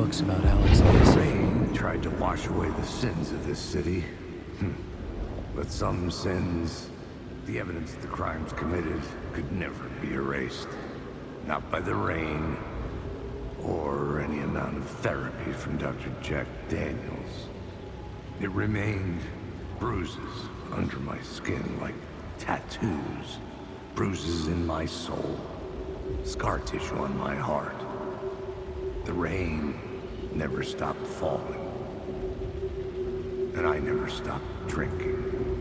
books about Alex Mason. Rain tried to wash away the sins of this city. But some sins, the evidence of the crimes committed, could never be erased. Not by the rain, or any amount of therapy from Dr. Jack Daniels. It remained bruises under my skin, like tattoos. Bruises in my soul. Scar tissue on my heart. The rain never stopped falling. And I never stopped drinking.